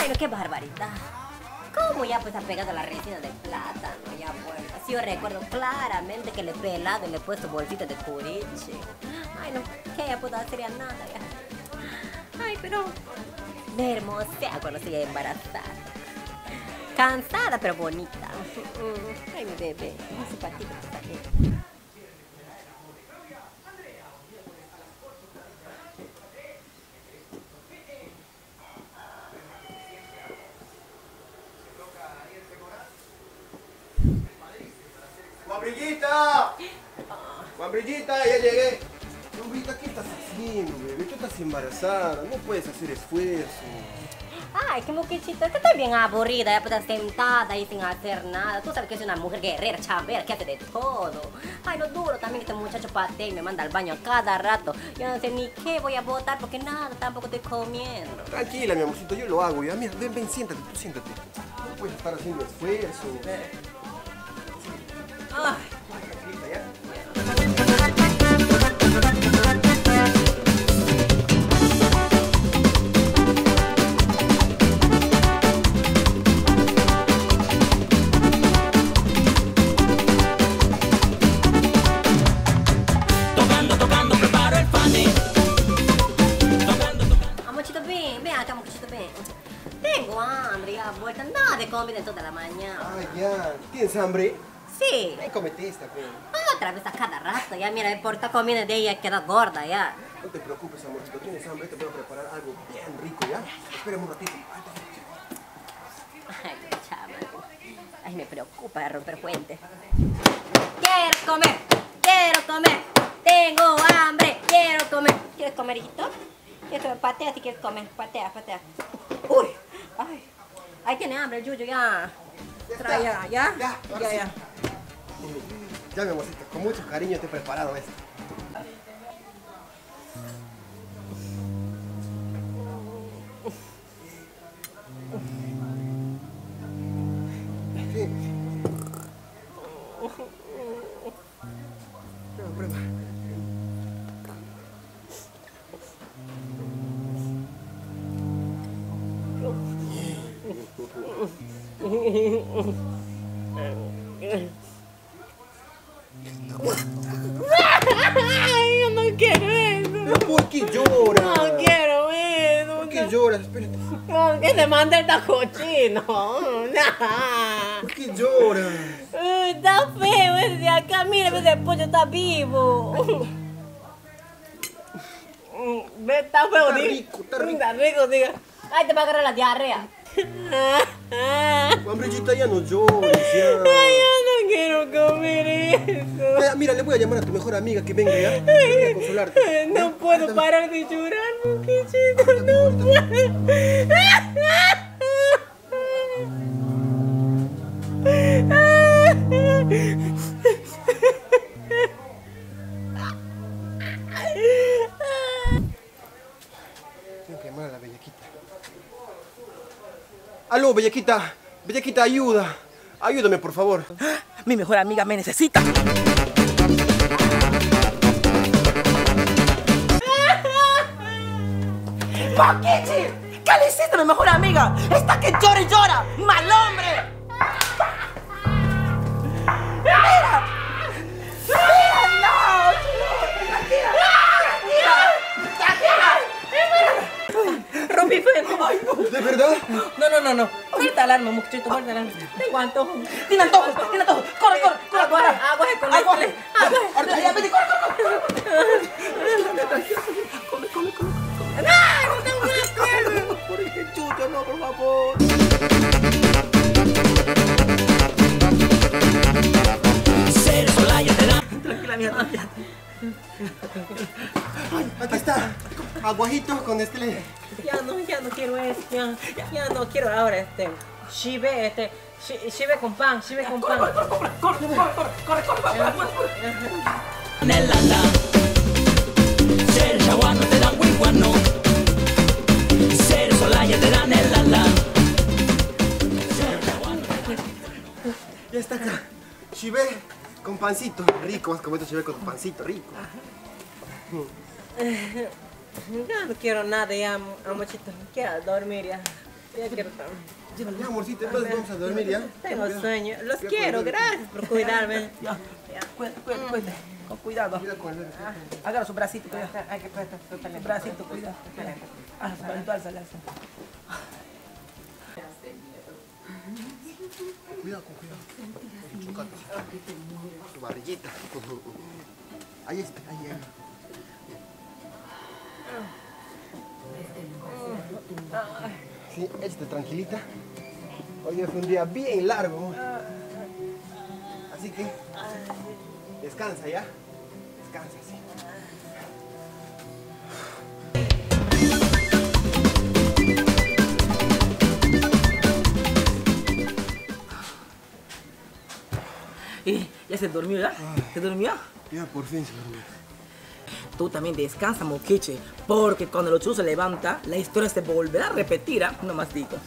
Ay, no, qué barbaridad. ¿Cómo ya pues ha pegado la resina de plátano? Ya pues, así yo recuerdo claramente que le he pelado y le he puesto bolsita de curiche. Ay, no, que ya puedo hacer ya nada ya. Ay, pero me hermosea cuando estoy embarazada. Cansada pero bonita. Ay, mi bebé, muy simpático también. ¡Guambrillita! ¡Guambrillita, ya llegué! Guambrillita, ¿qué estás haciendo, bebé? Tú estás embarazada, no puedes hacer esfuerzo. Ay, qué moquechita, que estoy bien aburrida, ya pues sentada ahí sin hacer nada. Tú sabes que soy una mujer guerrera, chambera, que hace de todo. Ay, no duro también que este muchacho patea y me manda al baño a cada rato. Yo no sé ni qué voy a botar porque nada, tampoco estoy comiendo. Tranquila, mi amorcito, yo lo hago ya. Mira, ven, siéntate, tú siéntate. No puedes estar haciendo esfuerzo. Ay. Tranquilita, ¿ya? Amorcito, ven acá, amorcito, ven. Tengo hambre, ya vuelta, nada de comida en toda la mañana. Ay, ya. ¿Tienes hambre? Sí. Ven, comete esta, pues. Otra vez a cada rato, ya mira, por esta comida de ella queda gorda, ya. No te preocupes, amorcito. Tienes hambre, te voy a preparar algo bien rico, ¿ya? Espérame un ratito. Ay, chama. Ay, me preocupa romper fuentes. Quiero comer, tengo hambre, quiero comer. ¿Quieres comer, hijito? ¿Quieres comer? Patea si quieres comer, patea. Uy, ay, ahí tiene hambre el Yuyo, ya. Trae ya. Ya. Ya, mi amorcito, con mucho cariño te he preparado esto. Sí. Prueba. Ay, yo no quiero eso. ¿Pero por qué lloras? No quiero eso. ¿Por qué lloras? Espérate. No, que se mande el cochino. ¿Por qué lloras? Está feo ese de acá. Mira, ese pollo está vivo. Está feo, Está rico. Está rico, diga. Ay, te va a agarrar la diarrea. Guambrillita, ya no llores, ya. Ay, yo no quiero comer eso. Mira, le voy a llamar a tu mejor amiga que venga ya. Que venga a consolarte. No puedo parar de llorar, muchachito. No puedo. Tengo que llamar a la bellaquita. Aló, bellaquita. Bellaquita, ayuda. Ayúdame, por favor. Mi mejor amiga me necesita. ¡Paquichi! ¿Qué le hiciste a mi mejor amiga? ¡Está que llora y llora! ¡Mal hombre! ¡Mira! ¡Mira! ¡No! ¡Tranquila! ¡Rompí fuego! ¡Ay, no! ¿De verdad? No. Muerta alarma, muchachito, muerta alarma. Tengo antojo. ¡Tiene antojo! ¡Corre! ¡Agua con leche! Ahorita, ya, vete, corre. Come. ¡No tengo nada! Por el chucho, no, por favor. Tranquila, mía, tranquila. Aquí está. Aguajito con Nestlé. Ya no quiero eso, ya no quiero ahora chive con pan. Corre. Nell'anda se il jaguano te da un guiguano se il solaio te da nell'anda. Ya está acá. Chivé con pancito. Rico, vas a comer tu chivé con tu pancito, rico. Ya no quiero nada ya, amorcito. Quiero dormir ya. Ya quiero también. Ya, amorcito, entonces vamos a dormir ya. Tengo sueño. Los Cuida quiero, con el- gracias por cuidarme. Ya, cuídate. Con cuidado. Cuida con el... Agarra su bracito, cuidado. Hay que prestar Su totalmente. bracito, cuidado. Ah, su bracito, álzale. Cuidado, con cuidado. Chocate. Tu barriguita. Ahí está, ahí. Sí, échate tranquilita. Hoy fue un día bien largo. Así que descansa ya. Descansa, sí. ¿Ya se durmió ya? ¿Se durmió? Ya por fin se durmió. Tú también descansa, Moquiche, porque cuando el Chu se levanta, la historia se volverá a repetir, ¿ah? No más digo.